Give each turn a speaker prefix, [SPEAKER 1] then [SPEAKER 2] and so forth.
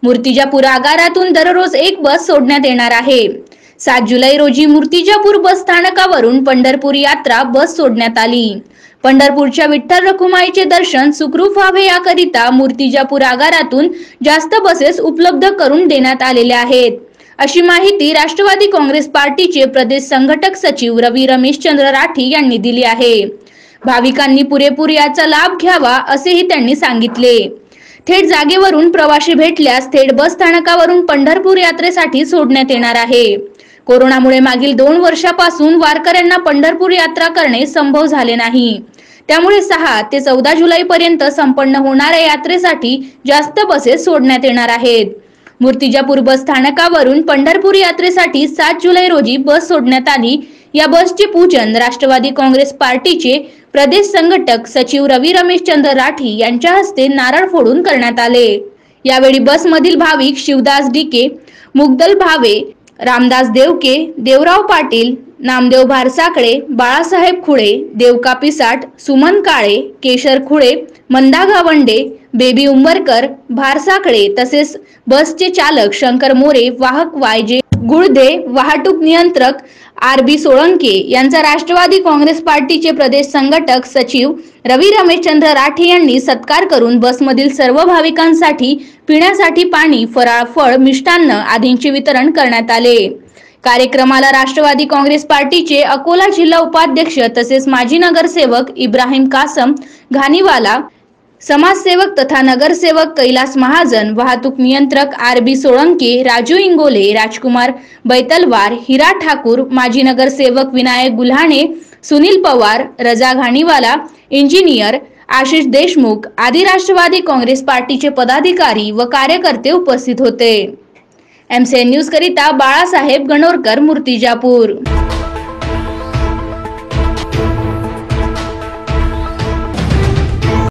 [SPEAKER 1] मूर्तिजापूर आगारातून दररोज एक बस सोडण्यात येणार आहे। 7 जुलै रोजी मूर्तिजापूर बस स्थानकावरून पंढरपूर यात्रा बस सोडण्यात आली। पंढरपूरच्या विठ्ठल रखुमाईचे दर्शन सुखरूप व्हावे याकरिता मूर्तिजापूर आगारातून जास्त बसेस उपलब्ध करून देण्यात आलेल्या आहेत, अशी माहिती राष्ट्रवादी काँग्रेस पार्टीचे प्रदेश संघटक सचिव रवी रमेशचंद्र राठी यांनी दिली आहे। भाविकांनी पुरेपूर याचा लाभ घ्यावा असेही त्यांनी सांगितले। थेट जागेवरून प्रवासी भेटल्यास थेट बस स्थानकावरून पंढरपूर यात्रेसाठी सोडण्यात येणार आहे। कोरोनामुळे मागील 2 वर्षापासून वारकऱ्यांना पंढरपूर यात्रा करणे संभव झाले नाही, त्यामुळे 6 ते 14 जुलै पर्यंत संपन्न होणाऱ्या यात्रेसाठी जास्त बसेस सोडण्यात येणार आहेत। मूर्तिजापूर बस स्थानकावरून पंढरपूर यात्रेसाठी 7 जुलै रोजी बस सोडण्यात आली। या बसचे पूजन राष्ट्रवादी काँग्रेस पार्टीचे प्रदेश संघटक सचिव रवी रमेशचंद्र राठी यांच्या हस्ते नारळ फोडून करण्यात आले। यावेळी बसमधील भाविक शिवदास डीके, मुगदल भावे, रामदास देवके, देवराव पाटील, नामदेव भारसाकडे, बाळासाहेब खुळे, देवका पिसाट, सुमन काळे, केशर खुळे, मंदा गावंडे, बेबी उंबरकर, भारसाकडे तसेच बसचे चालक शंकर मोरे, वाहक वायजे गुळदे, वाहतूक नियंत्रक आर.बी. सोळंके यांचा राष्ट्रवादी काँग्रेस पार्टीचे प्रदेश संघटक सचिव रवी रमेशचंद्र राठी यांनी सत्कार करून बसमधील सर्व भाविकांसाठी पिण्यासाठी पाणी, फराळ, फळ, मिष्टान्न आदींचे वितरण करण्यात आले। कार्यक्रमाला राष्ट्रवादी काँग्रेस पार्टीचे अकोला जिल्हा उपाध्यक्ष तसेच माजी नगरसेवक इब्राहिम कासम घानीवाला, समाजसेवक तथा नगरसेवक कैलास महाजन, वाहतूक नियंत्रक आर.बी. सोळंके, राजू इंगोले, राजकुमार बैतलवार, हिरा ठाकूर, माजी नगरसेवक विनायक गुल्हाणे, सुनील पवार, रजा घानीवाला, इंजिनियर आशिष देशमुख आदी राष्ट्रवादी काँग्रेस पार्टीचे पदाधिकारी व कार्यकर्ते उपस्थित होते। एमसीएन न्यूज करिता बाळासाहेब गणोरकर, मूर्तिजापूर।